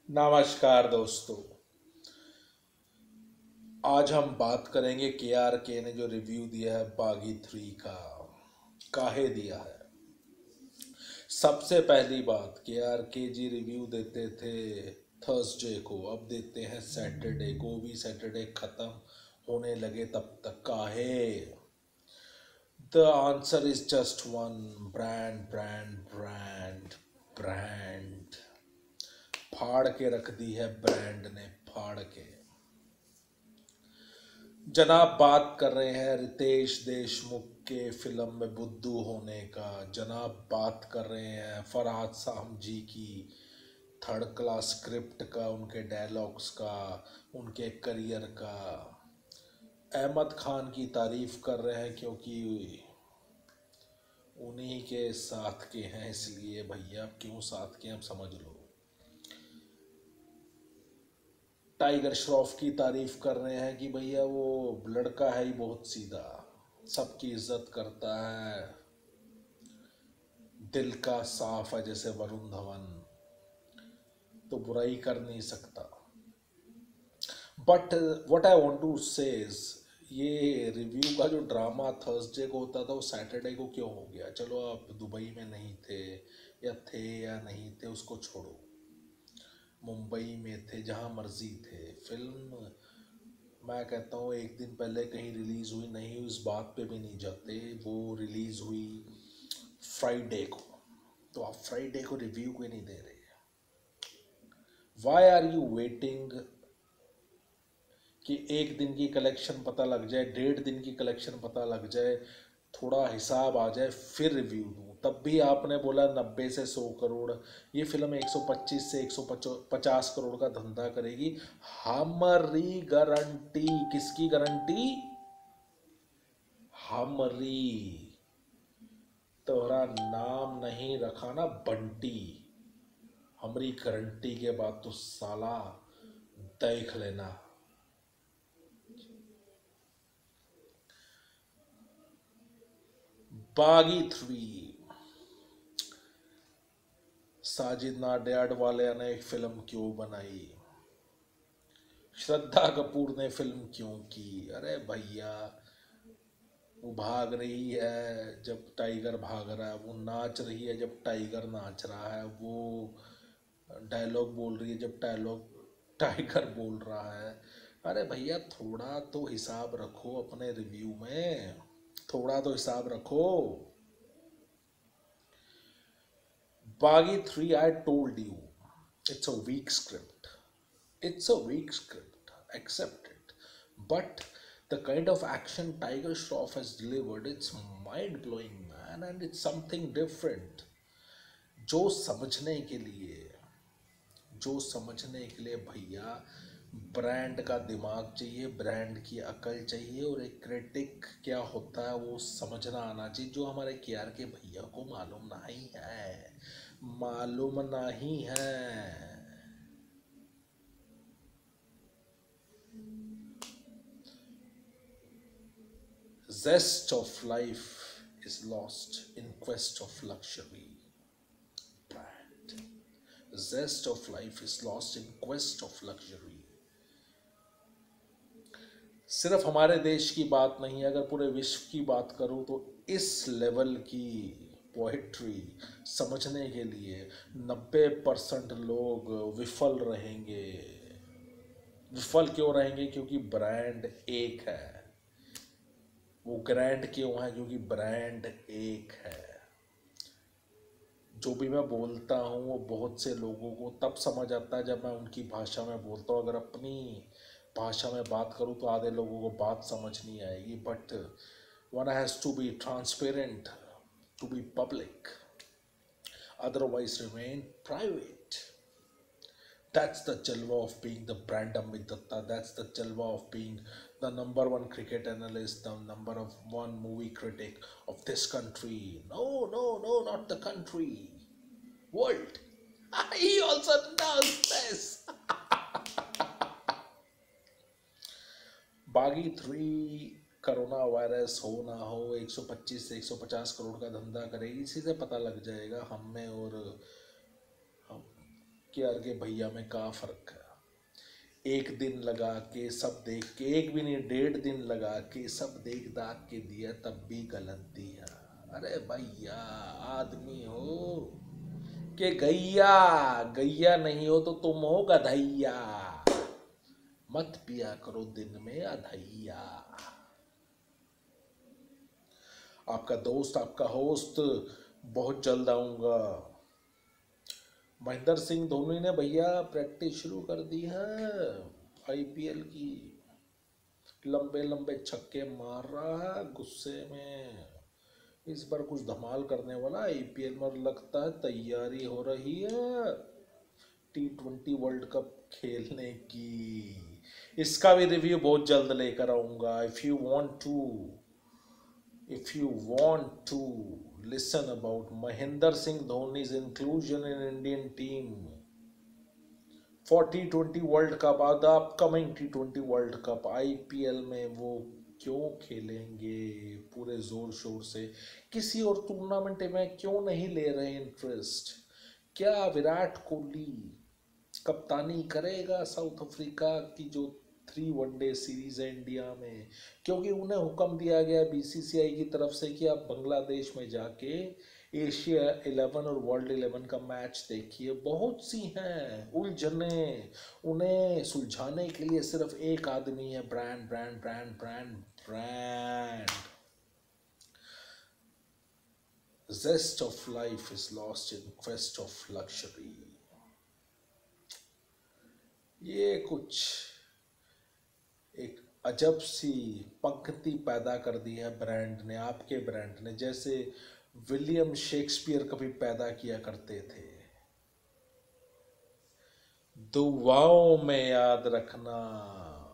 नमस्कार दोस्तों। आज हम बात करेंगे के ने जो रिव्यू दिया है बागी 3 का। काहे दिया है? सबसे पहली बात, के जी रिव्यू देते थे थर्सडे को, अब देते हैं सैटरडे को। भी सैटरडे खत्म होने लगे तब तक काहे? The answer is just one, brand brand brand brand. फाड़ के रख दी है ब्रांड ने, फाड़ के। जनाब बात कर रहे हैं रितेश देशमुख के फिल्म में बुद्धू होने का। जनाब बात कर रहे हैं फरहाद साहब जी की थर्ड क्लास स्क्रिप्ट का, उनके डायलॉग्स का, उनके करियर का। अहमद खान की तारीफ कर रहे हैं क्योंकि उन्हीं के साथ के हैं, इसलिए भैया क्यों साथ के हम समझ लो। टाइगर श्रॉफ की तारीफ कर रहे हैं कि भैया वो लड़का है ही बहुत सीधा, सबकी इज्जत करता है, दिल का साफ है जैसे वरुण धवन, तो बुराई कर नहीं सकता। But what I want to say is, ये रिव्यू का जो ड्रामा थर्सडे को होता था वो सैटरडे को क्यों हो गया? चलो आप दुबई में नहीं थे, या थे या नहीं थे उसको छोड़ो, मुंबई में थे, जहां मर्जी थे। फिल्म मैं कहता हूँ एक दिन पहले कहीं रिलीज हुई नहीं, उस बात पे भी नहीं जाते। वो रिलीज हुई फ्राइडे को, तो आप फ्राइडे को रिव्यू क्यों नहीं दे रहे? वाई आर यू वेटिंग कि एक दिन की कलेक्शन पता लग जाए, डेढ़ दिन की कलेक्शन पता लग जाए, थोड़ा हिसाब आ जाए फिर रिव्यू दूँ? तब भी आपने बोला 90 से 100 करोड़, ये फिल्म 125 से 150 करोड़ का धंधा करेगी। हमारी गारंटी, किसकी गारंटी? हमारी। तोहरा नाम नहीं रखा ना बंटी, हमारी गारंटी के बाद तो साला देख लेना। बागी 3, साजिद नाडियाड वाले ने एक फिल्म क्यों बनाई? श्रद्धा कपूर ने फिल्म क्यों की? अरे भैया, वो भाग रही है जब टाइगर भाग रहा है, वो नाच रही है जब टाइगर नाच रहा है, वो डायलॉग बोल रही है जब डायलॉग टाइगर बोल रहा है। अरे भैया थोड़ा तो हिसाब रखो अपने रिव्यू में, थोड़ा तो हिसाब रखो। बागी 3, I told you, it's a weak script. It's a weak script. Accept it. But the kind of action Tiger Shroff has delivered, it's mind blowing, man, and it's something different. जो समझने के लिए भैया ब्रांड का दिमाग चाहिए, brand की अकल चाहिए, और एक क्रिटिक क्या होता है वो समझना आना चाहिए, जो हमारे के भैया को मालूम नहीं है, मालूम नहीं है। Zest of life is lost in quest of luxury. Brand. Zest of life is lost in quest of luxury. सिर्फ हमारे देश की बात नहीं, अगर पूरे विश्व की बात करूं तो इस लेवल की पोएट्री समझने के लिए 90% लोग विफल रहेंगे। विफल क्यों रहेंगे? क्योंकि ब्रांड एक है। वो ग्रैंड क्यों है? क्योंकि ब्रांड एक है। जो भी मैं बोलता हूँ वो बहुत से लोगों को तब समझ आता है जब मैं उनकी भाषा में बोलता हूँ। अगर अपनी भाषा में बात करूँ तो आधे लोगों को बात समझ नहीं आएगी। But one has to be transparent, to be public, otherwise remain private. That's the jalwa of being the brand Amit Datta. That's the jalwa of being the number one cricket analyst, the number of one movie critic of this country. No, no, no, not the country. World. He also does this. बागी 3 corona virus हो ना हो 125 से 150 करोड़ का धंधा करेगी, इसी से पता लग जाएगा हम में और कि यार के भैया में का फर्क है। एक दिन लगा के सब देख के, एक भी नहीं 1.5 दिन लगा के सब देख दाग के दिया तब भी गलत दिया। अरे भैया आदमी हो कि गैया, गैया नहीं हो तो तुम हो गधैया। मत पिया करो दिन में अधैया। आपका दोस्त, आपका होस्ट, बहुत जल्द आऊंगा। महेंद्र सिंह धोनी ने भैया प्रैक्टिस शुरू कर दी है आईपीएल की। लंबे लंबे छक्के मार रहा है गुस्से में। इस बार कुछ धमाल करने वाला आईपीएल में, लगता है तैयारी हो रही है T20 वर्ल्ड कप खेलने की। इसका भी रिव्यू बहुत जल्द लेकर आऊंगा। If you want to listen about Mahendra Singh Dhoni's inclusion in Indian team for T20 world cup, the upcoming T20 world cup, IPL में वो क्यों खेलेंगे पूरे जोर शोर से, किसी और टूर्नामेंट में क्यों नहीं ले रहे इंटरेस्ट, क्या विराट कोहली कप्तानी करेगा साउथ अफ्रीका की जो 3 वनडे सीरीज है इंडिया में, क्योंकि उन्हें हुक्म दिया गया बीसीसीआई की तरफ से कि आप बांग्लादेश में जाके एशिया 11 और वर्ल्ड 11 का मैच देखिए। बहुत सी हैं उलझने, उन्हें सुलझाने के लिए सिर्फ एक आदमी है, brand brand brand brand brand. Zest of life is lost in quest of luxury। ये कुछ एक अजब सी पंक्ति पैदा कर दी है ब्रांड ने, आपके ब्रांड ने, जैसे विलियम शेक्सपियर कभी पैदा किया करते थे। दुआओं में याद रखना